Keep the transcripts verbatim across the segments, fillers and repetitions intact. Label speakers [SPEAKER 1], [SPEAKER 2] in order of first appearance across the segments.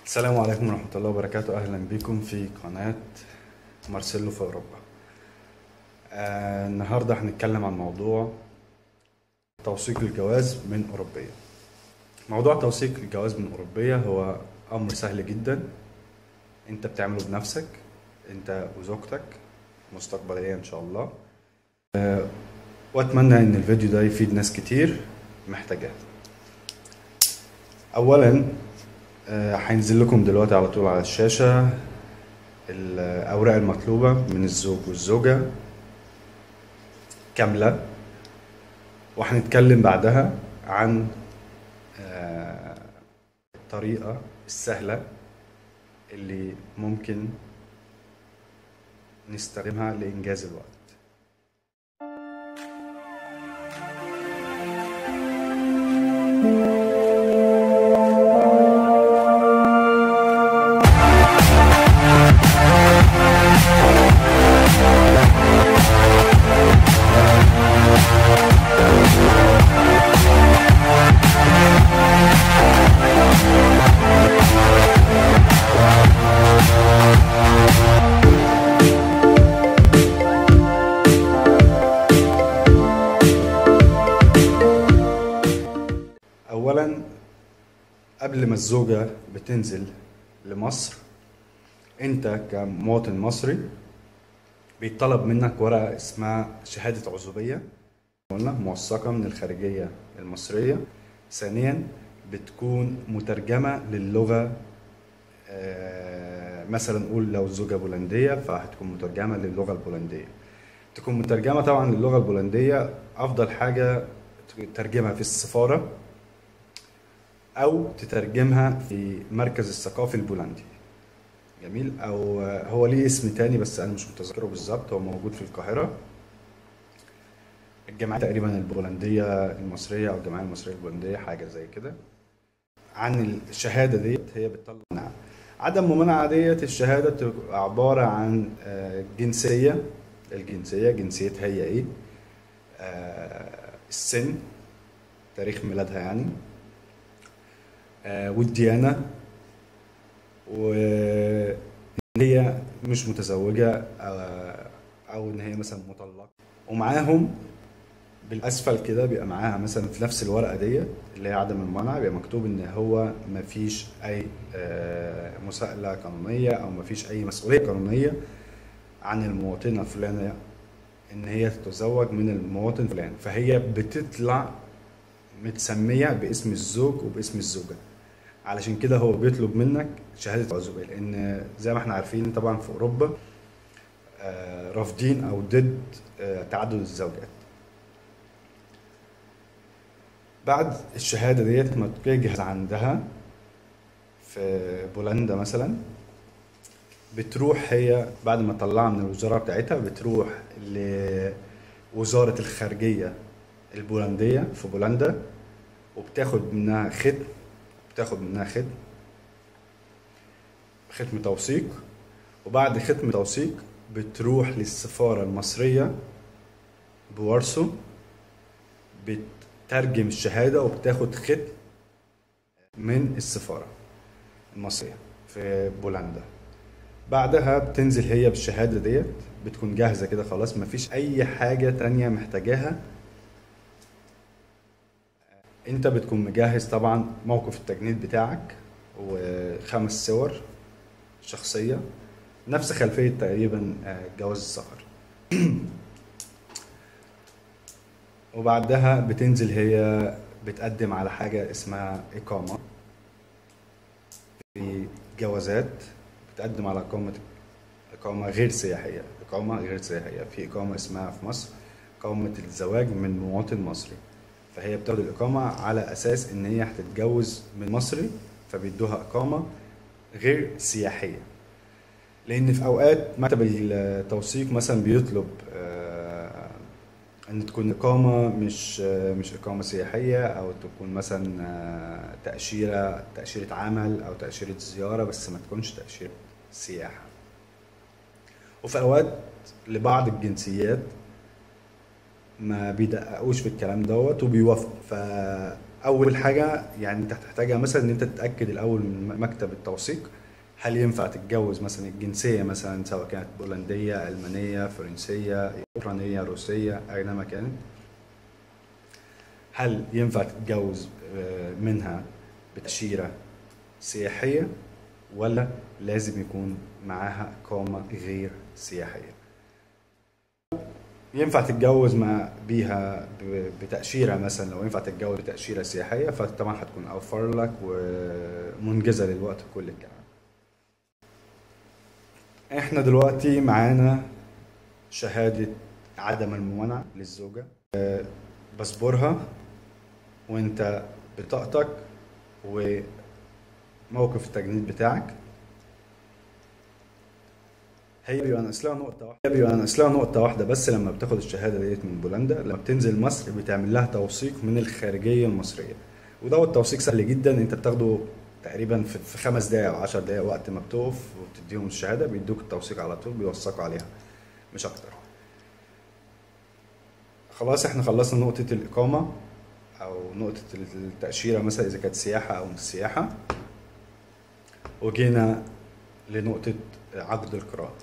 [SPEAKER 1] السلام عليكم ورحمة الله وبركاته. أهلا بكم في قناة مارسيلو في أوروبا. آه النهاردة هنتكلم عن موضوع توثيق الجواز من أوروبية. موضوع توثيق الجواز من أوروبية هو أمر سهل جدا، أنت بتعمله بنفسك أنت وزوجتك مستقبليا إن شاء الله. آه وأتمنى إن الفيديو ده يفيد ناس كتير محتاجاه. أولا آه، هينزل لكم دلوقتي على طول على الشاشة الأوراق المطلوبة من الزوج والزوجة كاملة، وهنتكلم بعدها عن آه، الطريقة السهلة اللي ممكن نستخدمها لإنجاز الوقت. أولا قبل ما الزوجة بتنزل لمصر، أنت كمواطن مصري بيطلب منك ورقة اسمها شهادة عزوبية قلنا موثقة من الخارجية المصرية. ثانيا بتكون مترجمة للغة، آه، مثلا نقول لو الزوجة بولندية فهتكون مترجمة للغة البولندية. تكون مترجمة طبعا للغة البولندية، أفضل حاجة تترجمها في السفارة أو تترجمها في مركز الثقافي البولندي. جميل. أو هو ليه اسم تاني بس أنا مش متذكره بالظبط، هو موجود في القاهرة، الجمعية تقريبا البولندية المصرية أو الجمعية المصرية البولندية، حاجة زي كده. عن الشهادة ديت هي بتطلع عدم ممانعة ديت. الشهادة بتبقى عبارة عن آه، جنسية، الجنسية جنسيتها هي إيه، آه، السن، تاريخ ميلادها يعني، آه، والديانة، وإن هي مش متزوجة آه، أو إن هي مثلا مطلقة. ومعاهم بالاسفل كده بيبقى معاها مثلا في نفس الورقه ديت اللي هي عدم المنع، بيبقى مكتوب ان هو مفيش اي آه، مساءله قانونيه او مفيش اي مسؤوليه قانونيه عن المواطنه الفلانيه ان هي تتزوج من المواطن الفلاني، فهي بتطلع متسميه باسم الزوج وباسم الزوجه. علشان كده هو بيطلب منك شهاده عزوبيه، لان زي ما احنا عارفين طبعا في اوروبا آه، رافضين او ضد آه، تعدد الزوجات. بعد الشهادة ديت ما تجهز عندها في بولندا مثلا، بتروح هي بعد ما تطلعها من الوزارة بتاعتها بتروح لوزارة الخارجية البولندية في بولندا، وبتاخد منها ختم بتاخد منها ختم ختم توثيق. وبعد ختم توثيق بتروح للسفارة المصرية بوارسو، بتترجم الشهادة وبتاخد ختم من السفارة المصرية في بولندا. بعدها بتنزل هي بالشهادة ديت، بتكون جاهزة كده خلاص، مفيش أي حاجة تانية محتاجاها. أنت بتكون مجهز طبعا موقف التجنيد بتاعك وخمس صور شخصية نفس خلفية تقريبا آه، جواز السفر. وبعدها بتنزل هي بتقدم على حاجة اسمها إقامة. في جوازات بتقدم على إقامة إقامة غير سياحية إقامة غير سياحية في إقامة اسمها في مصر إقامة الزواج من مواطن مصري، فهي بتاخد الإقامة على أساس إن هي هتتجوز من مصري، فبيدوها إقامة غير سياحية. لأن في أوقات مكتب التوثيق مثلا بيطلب آه، إن تكون إقامة مش آه، مش إقامة سياحية، أو تكون مثلا آه، تأشيرة تأشيرة عمل أو تأشيرة زيارة، بس ما تكونش تأشيرة سياحة. وفي اوقات لبعض الجنسيات ما بيدققوش في الكلام دوت وبيوافقوا، اول حاجه يعني انت هتحتاجها مثلا ان انت تتاكد الاول من مكتب التوثيق هل ينفع تتجوز مثلا الجنسيه، مثلا سواء كانت بولنديه، المانيه، فرنسيه، اوكرانيه، روسيه، اينما كانت. هل ينفع تتجوز آه، منها بتأشيرة سياحية، ولا لازم يكون معاها إقامة غير سياحية؟ ينفع تتجوز مع بيها ب- بتأشيرة، مثلا لو ينفع تتجوز بتأشيرة سياحية فطبعا هتكون أوفر لك ومنجزة للوقت كل الجامعة. احنا دلوقتي معانا شهادة عدم الممانعة للزوجة، باسبورها، وانت بطاقتك، وموقف التجنيد بتاعك. هي بيبقى ناقص لها نقطة واحدة هي بيبقى ناقص لها نقطة واحدة بس لما بتاخد الشهادة ديت من بولندا. لما بتنزل مصر بتعمل لها توثيق من الخارجية المصرية، وده التوثيق سهل جدا، انت بتاخده تقريبا في في خمس دقايق او عشر دقايق وقت ما بتقف وبتديهم الشهادة بيدوك التوثيق على طول، بيوثقوا عليها مش اكتر. خلاص احنا خلصنا نقطة الإقامة او نقطة التأشيرة مثلا اذا كانت سياحة او مش سياحة، وجينا لنقطة عقد القراءة.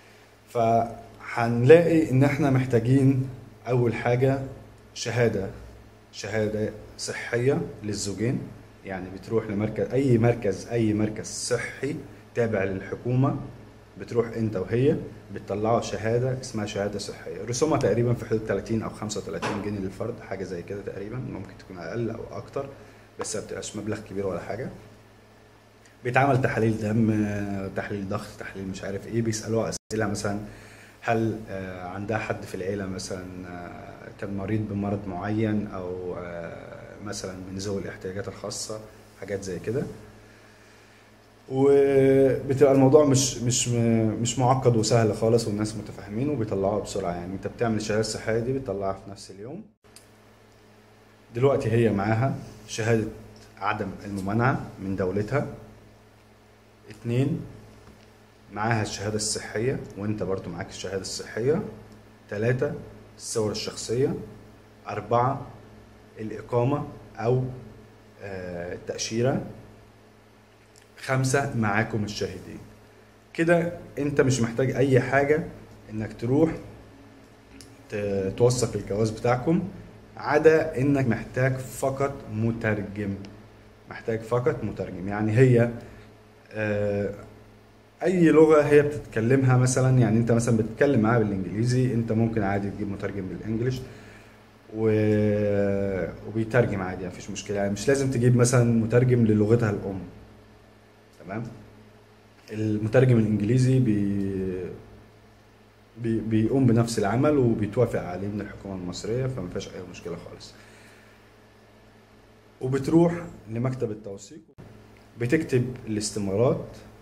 [SPEAKER 1] فهنلاقي ان احنا محتاجين اول حاجة شهادة شهادة صحية للزوجين. يعني بتروح لمركز اي مركز اي مركز صحي تابع للحكومة، بتروح انت وهي بتطلعوا شهادة اسمها شهادة صحية. رسومها تقريبا في حدود ثلاثين او خمسة وثلاثين جنيه للفرد، حاجة زي كده تقريبا، ممكن تكون اقل او اكتر بس ما بتبقاش مبلغ كبير ولا حاجة. بيتعمل تحاليل دم، تحليل ضغط، تحليل مش عارف ايه، بيسألوها اسئلة مثلا هل آه، عندها حد في العيلة مثلا آه، كان مريض بمرض معين، او آه، مثلا من ذوي الاحتياجات الخاصة، حاجات زي كده. وبتبقى الموضوع مش مش مش معقد وسهل خالص، والناس متفاهمين وبيطلعوها بسرعة. يعني انت بتعمل الشهادة الصحية دي بتطلعها في نفس اليوم. دلوقتي هي معاها شهادة عدم الممانعة من دولتها. اتنين، معاها الشهادة الصحية وانت برضو معاك الشهادة الصحية. تلاتة، الصور الشخصية. أربعة، الإقامة أو آه، التأشيرة. خمسة، معاكم الشاهدين. كده انت مش محتاج أي حاجة انك تروح ت- توثق الجواز بتاعكم، عدا انك محتاج فقط مترجم. محتاج فقط مترجم. يعني هي آه، اي لغه هي بتتكلمها، مثلا يعني انت مثلا بتتكلم معاها بالانجليزي، انت ممكن عادي تجيب مترجم بالانجليش و... وبيترجم عادي، مفيش مشكله. يعني مش لازم تجيب مثلا مترجم للغتها الام، تمام. المترجم الانجليزي بي... بي... بيقوم بنفس العمل وبيتوافق عليه من الحكومه المصريه، فما فيهاش اي مشكله خالص. وبتروح لمكتب التوثيق، بتكتب الاستمارات،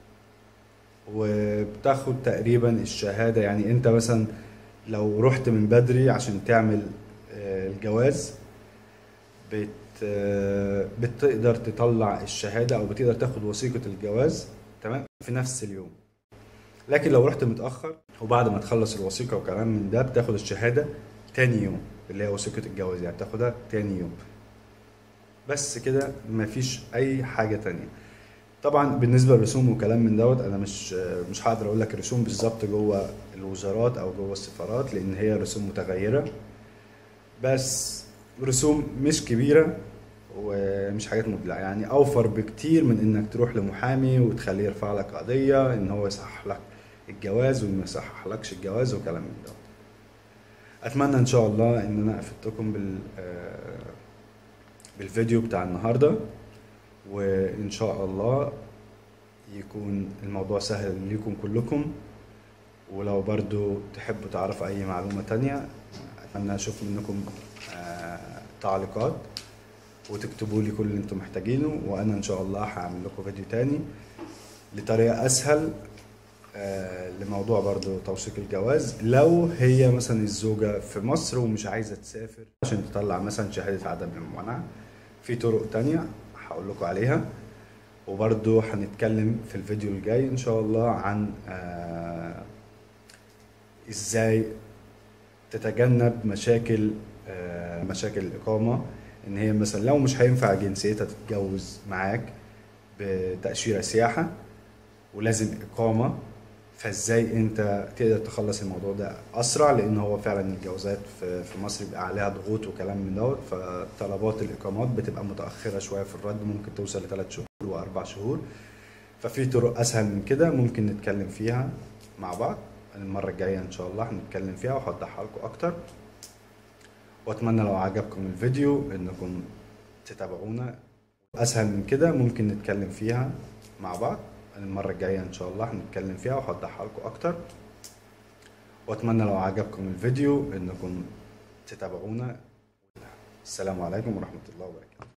[SPEAKER 1] وبتاخد تقريبا الشهادة. يعني انت مثلا لو رحت من بدري عشان تعمل آه، الجواز، بت آه، بتقدر تطلع الشهادة او بتقدر تاخد وثيقة الجواز تمام في نفس اليوم. لكن لو رحت متأخر وبعد ما تخلص الوثيقة وكلام من ده بتاخد الشهادة تاني يوم، اللي هي وثيقة الجواز، يعني بتاخدها تاني يوم. بس كده، مفيش اي حاجة تانية. طبعا بالنسبه للرسوم وكلام من دوت، انا مش مش هقدر اقول لك رسوم بالظبط جوه الوزارات او جوه السفارات، لان هي رسوم متغيره. بس رسوم مش كبيره ومش حاجات مبلغه، يعني اوفر بكتير من انك تروح لمحامي وتخليه يرفع لك قضيه ان هو يصحح لك الجواز وما يصحح لكش الجواز وكلام من دوت. اتمنى ان شاء الله ان انا افدتكم بال آه، بالفيديو بتاع النهارده، وان شاء الله يكون الموضوع سهل ليكم كلكم. ولو برضو تحبوا تعرفوا اي معلومة تانية، اتمنى اشوف منكم آه، تعليقات وتكتبوا لي كل اللي انتم محتاجينه، وانا ان شاء الله هعمل لكم فيديو تاني لطريقة اسهل آه، لموضوع برضو توثيق الجواز. لو هي مثلا الزوجة في مصر ومش عايزة تسافر عشان تطلع مثلا شهادة عدم الممانعة، في طرق تانية هقول لكم عليها. وبرضو هنتكلم في الفيديو الجاي ان شاء الله عن آه، ازاي تتجنب مشاكل آه، مشاكل الإقامة، ان هي مثلا لو مش هينفع جنسيتها تتجوز معاك بتأشيرة سياحة ولازم إقامة، فازاي انت تقدر تخلص الموضوع ده اسرع؟ لان هو فعلا الجوازات في في مصر بيبقى عليها ضغوط وكلام من دوت، فطلبات الاقامات بتبقى متاخره شويه في الرد، ممكن توصل لثلاث شهور واربع شهور. ففي طرق اسهل من كده ممكن نتكلم فيها مع بعض المره الجايه ان شاء الله، هنتكلم فيها وهوضحها لكم اكتر. واتمنى لو عجبكم الفيديو انكم تتابعونا. اسهل من كده ممكن نتكلم فيها مع بعض المرة الجاية ان شاء الله، هنتكلم فيها وهوضحها لكم اكتر. واتمنى لو عجبكم الفيديو انكم تتابعونا. السلام عليكم ورحمة الله وبركاته.